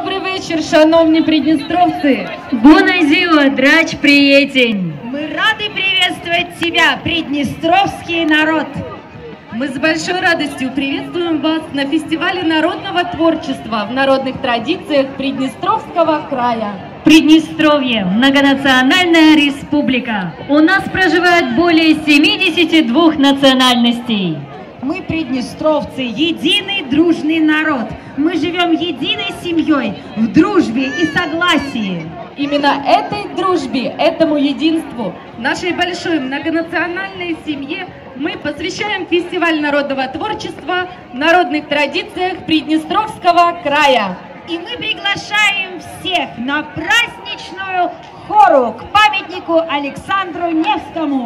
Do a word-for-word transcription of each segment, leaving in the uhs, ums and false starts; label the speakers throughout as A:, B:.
A: Добрий вечір, шановні приднестровцы.
B: Боназио, драч приятень.
C: Мы рады приветствовать тебя, приднестровский народ.
A: Мы с большой радостью приветствуем вас на фестивале народного творчества в народных традициях Приднестровского края.
B: Приднестровье – многонациональная республика. У нас проживает более семидесяти двух национальностей.
C: Мы, приднестровцы, единый дружный народ. Мы живем единой семьей, в дружбе и согласии.
A: Именно этой дружбе, этому единству, нашей большой многонациональной семье мы посвящаем фестиваль народного творчества в народных традициях Приднестровского края.
C: И мы приглашаем всех на праздничную хору к памятнику Александру Невскому.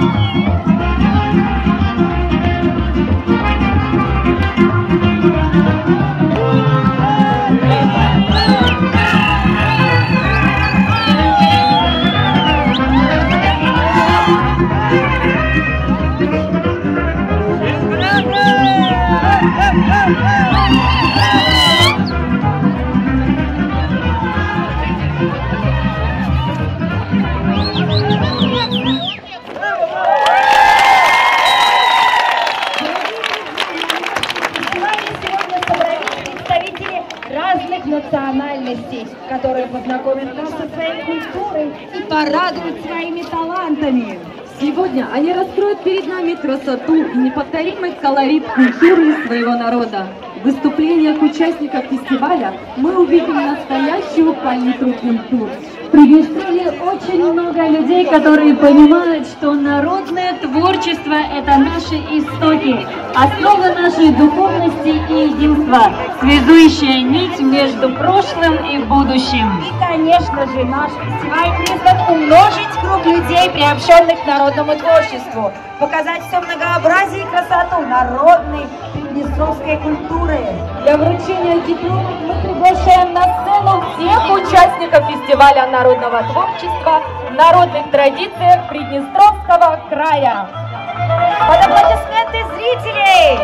C: Thank you. национальностей, которые познакомят нас со своей культурой и порадуют своими талантами.
A: Сегодня они раскроют перед нами красоту и неповторимый колорит культуры своего народа. В выступлениях участников фестиваля мы увидим настоящую палитру культур.
B: В Приднестровье очень много людей, которые понимают, что народное творчество – это наши истоки, основа нашей духовности и единства, связующая нить между прошлым и будущим.
C: И, конечно же, наш фестиваль призван умножить круг людей, приобщенных к народному творчеству, показать все многообразие и красоту народной приднестровской культуры.
A: Для вручения дипломов мы приглашаем на сцену всех участников фестиваля народного творчества в народных традициях Приднестровского края.
C: Под аплодисменты зрителей!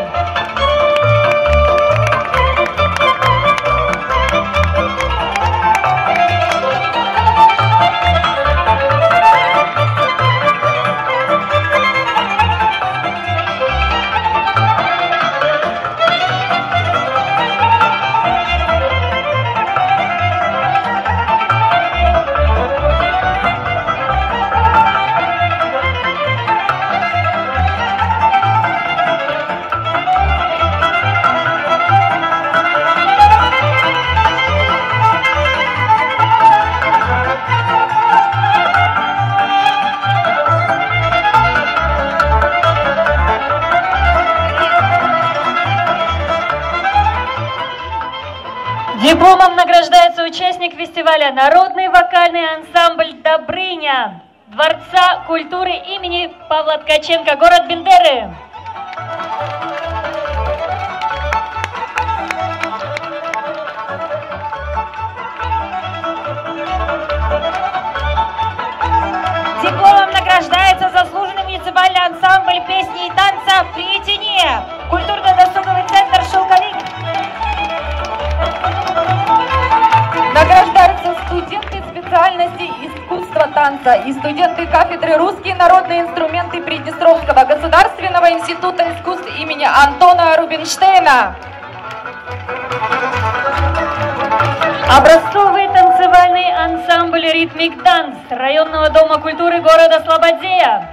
B: Дипломом награждается участник фестиваля «Народный вокальный ансамбль «Добрыня» Дворца культуры имени Павла Ткаченко, город Бендеры.
C: Дипломом награждается заслуженный муниципальный ансамбль песни и танца «Приятине», культурно-досуговый центр «Шелковик».
A: Награждаются студенты специальности искусства танца и студенты кафедры «Русские народные инструменты» Приднестровского государственного института искусств имени Антона Рубинштейна.
B: Образцовый танцевальный ансамбль «Ритмик Данс» районного дома культуры города Слободея.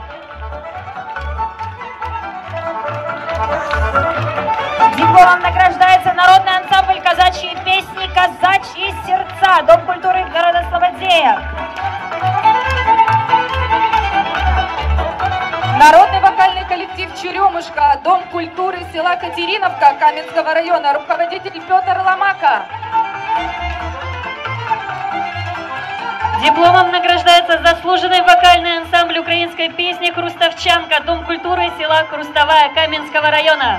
C: Дипломом награждается народный ансамбль казачьи песни «Казачьи сердца», дом культуры города Слободея.
A: Народный вокальный коллектив «Черемушка», дом культуры села Катериновка Каменского района, руководитель Петр Ломака.
B: Дипломом награждается заслуженный вокальный ансамбль украинской песни «Хруставчанка», дом культуры села Хрустовая Каменского района.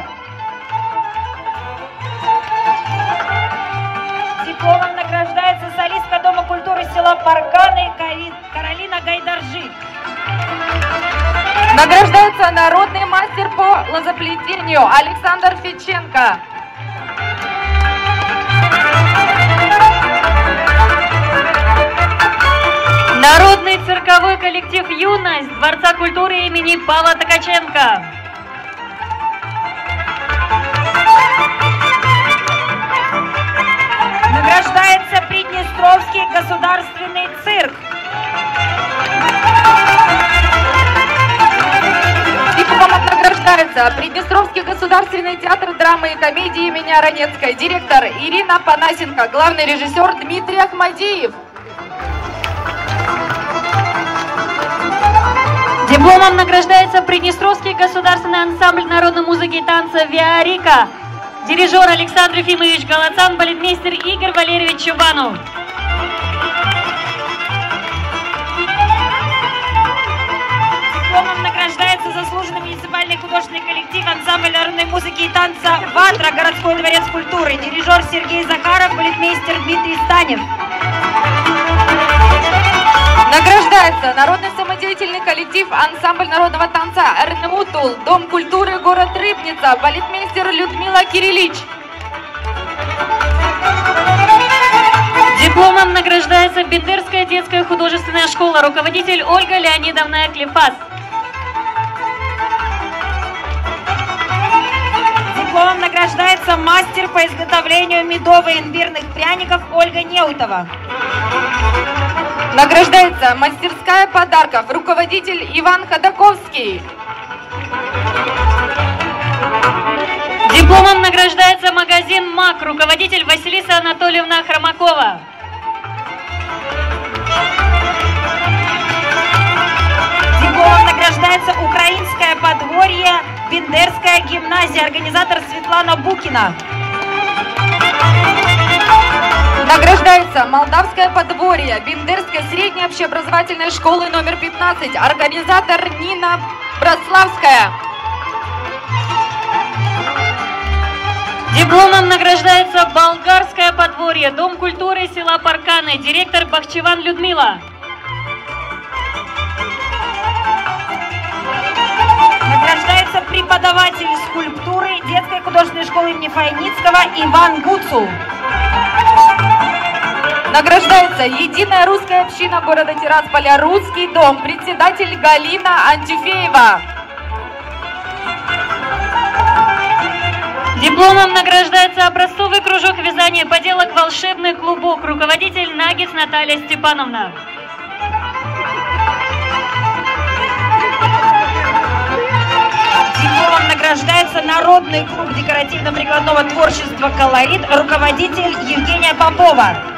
C: Дипломом награждается солистка дома культуры села Парканы Каролина Гайдаржи.
A: Награждается народный мастер по лозоплетению Александр Федченко.
B: Народный цирковой коллектив «Юность» Дворца культуры имени Павла Ткаченко.
C: Награждается Приднестровский государственный цирк.
A: Дипломом награждается Приднестровский государственный театр драмы и комедии имени Аронецкой, директор Ирина Панасенко, главный режиссер Дмитрий Ахмадиев.
B: Дипломом награждается Приднестровский государственный ансамбль народной музыки и танца «Виарика», дирижер Александр Ефимович Галацан, балетмейстер Игорь Валерьевич Чубанов.
C: Дипломом награждается заслуженный муниципальный художественный коллектив ансамбль народной музыки и танца «Ватра», городской дворец культуры, дирижер Сергей Захаров, балетмейстер Дмитрий Станев.
A: Награждается народный самодеятельный самодеятельный коллектив ансамбль народного танца Эрнемутул, Дом культуры, город Рыбница, балетмейстер Людмила Кириллич.
B: Дипломом награждается Бендерская детская художественная школа, руководитель Ольга Леонидовна Клифас.
C: Дипломом награждается мастер по изготовлению медово-имбирных пряников Ольга Неутова.
A: Награждается мастерская подарков, руководитель Иван Ходаковский.
B: Дипломом награждается магазин МАК, руководитель Василиса Анатольевна Хромакова.
C: Дипломом награждается Украинское подворье, Бендерская гимназия, организатор Светлана Букина.
A: Награждается Молдавское подворье, Бендерская средняя общеобразовательная школы номер пятнадцать, организатор Нина Браславская.
B: Дипломом награждается Болгарское подворье, Дом культуры села Парканы, директор Бахчеван Людмила.
C: Награждается преподаватель скульптуры детской художественной школы имени Файницкого Иван Гуцул.
A: Награждается Единая русская община города Тирасполя, Русский дом, председатель Галина Антюфеева.
B: Дипломом награждается образцовый кружок вязания поделок «Волшебный клубок», руководитель Нагис Наталья Степановна.
C: Дипломом награждается Народный клуб декоративно-прикладного творчества «Колорит», руководитель Евгения Попова.